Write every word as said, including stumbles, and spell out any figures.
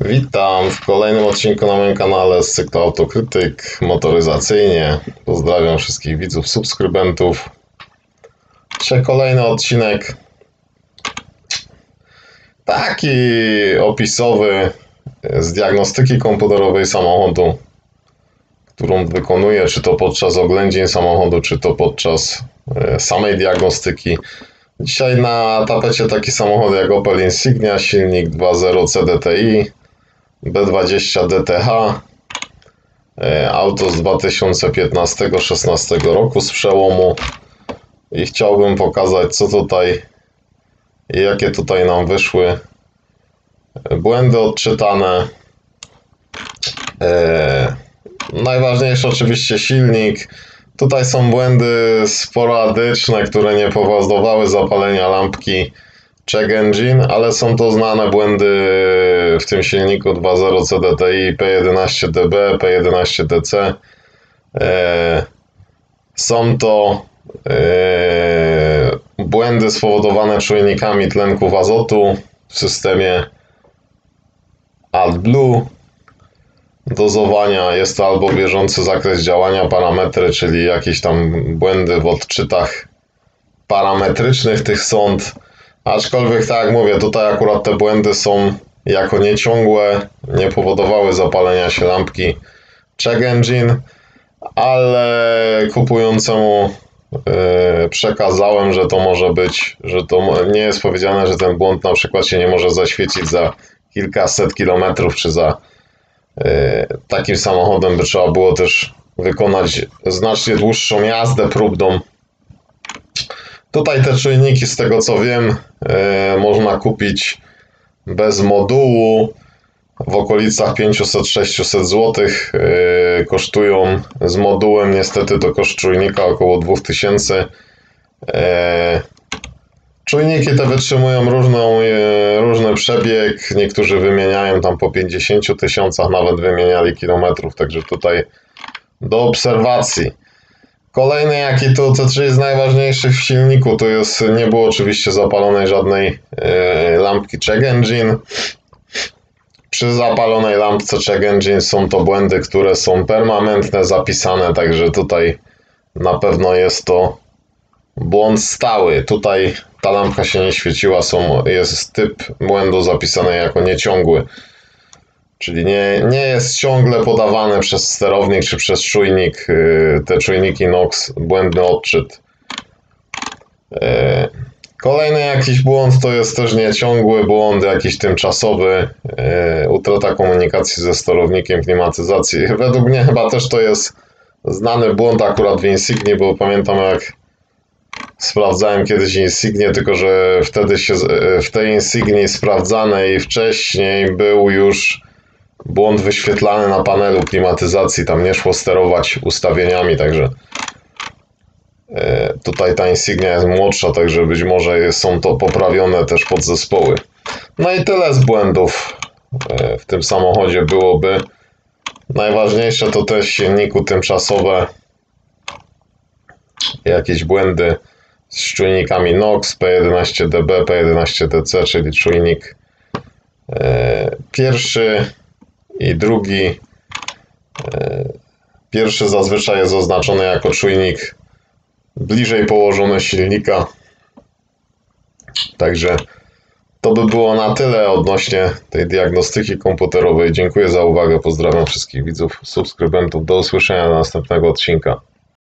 Witam w kolejnym odcinku na moim kanale z cyklu Autokrytyk motoryzacyjnie. Pozdrawiam wszystkich widzów, subskrybentów. Dzisiaj kolejny odcinek taki opisowy z diagnostyki komputerowej samochodu, którą wykonuję, czy to podczas oględzin samochodu, czy to podczas samej diagnostyki. Dzisiaj na tapecie taki samochód jak Opel Insignia, silnik dwa zero C D T I, B dwadzieścia D T H, auto z dwa tysiące piętnastego szesnastego roku z przełomu, i chciałbym pokazać, co tutaj i jakie tutaj nam wyszły błędy odczytane. E, najważniejsze oczywiście silnik. Tutaj są błędy sporadyczne, które nie powodowały zapalenia lampki check engine, ale są to znane błędy w tym silniku dwa zero C D T I, P jedenaście D B, P jedenaście D C. E, są to e, błędy spowodowane czujnikami tlenków azotu w systemie AdBlue. Dozowania jest to albo bieżący zakres działania, parametry, czyli jakieś tam błędy w odczytach parametrycznych tych sond. Aczkolwiek, tak jak mówię, tutaj akurat te błędy są jako nieciągłe, nie powodowały zapalenia się lampki check engine, ale kupującemu yy, przekazałem, że to może być, że to nie jest powiedziane, że ten błąd na przykład się nie może zaświecić za kilkaset kilometrów, czy za yy, takim samochodem by trzeba było też wykonać znacznie dłuższą jazdę próbną. Tutaj te czujniki, z tego co wiem, yy, można kupić bez modułu w okolicach pięćset sześćset złotych. Yy, kosztują z modułem, niestety to koszt czujnika około dwa tysiące. Yy, czujniki te wytrzymują różną, yy, różny przebieg, niektórzy wymieniają tam po pięćdziesięciu tysiącach, nawet wymieniali kilometrów, także tutaj do obserwacji. Kolejny, jaki tu, to czyli z najważniejszych w silniku, to jest, nie było oczywiście zapalonej żadnej yy, lampki check engine. Przy zapalonej lampce check engine są to błędy, które są permanentne, zapisane, także tutaj na pewno jest to błąd stały. Tutaj ta lampka się nie świeciła, są, jest typ błędu zapisany jako nieciągły. Czyli nie, nie jest ciągle podawane przez sterownik czy przez czujnik, te czujniki N O X, błędny odczyt. Kolejny jakiś błąd to jest też nieciągły błąd, jakiś tymczasowy, utrata komunikacji ze sterownikiem klimatyzacji. Według mnie chyba też to jest znany błąd akurat w Insignii, bo pamiętam, jak sprawdzałem kiedyś Insignię, tylko że wtedy się w tej Insignii sprawdzanej wcześniej był już błąd wyświetlany na panelu klimatyzacji, tam nie szło sterować ustawieniami, także tutaj ta Insignia jest młodsza, także być może są to poprawione też podzespoły. No i tyle z błędów w tym samochodzie byłoby. Najważniejsze to też w silniku tymczasowe jakieś błędy z czujnikami N O X, P jedenaście D B, P jedenaście D C, czyli czujnik pierwszy i drugi. Pierwszy zazwyczaj jest oznaczony jako czujnik bliżej położony silnika. Także to by było na tyle odnośnie tej diagnostyki komputerowej. Dziękuję za uwagę, pozdrawiam wszystkich widzów, subskrybentów. Do usłyszenia do następnego odcinka.